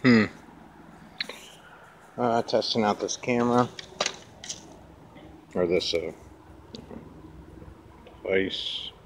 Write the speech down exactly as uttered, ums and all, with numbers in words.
Hmm. Uh, testing out this camera. Or this uh, device.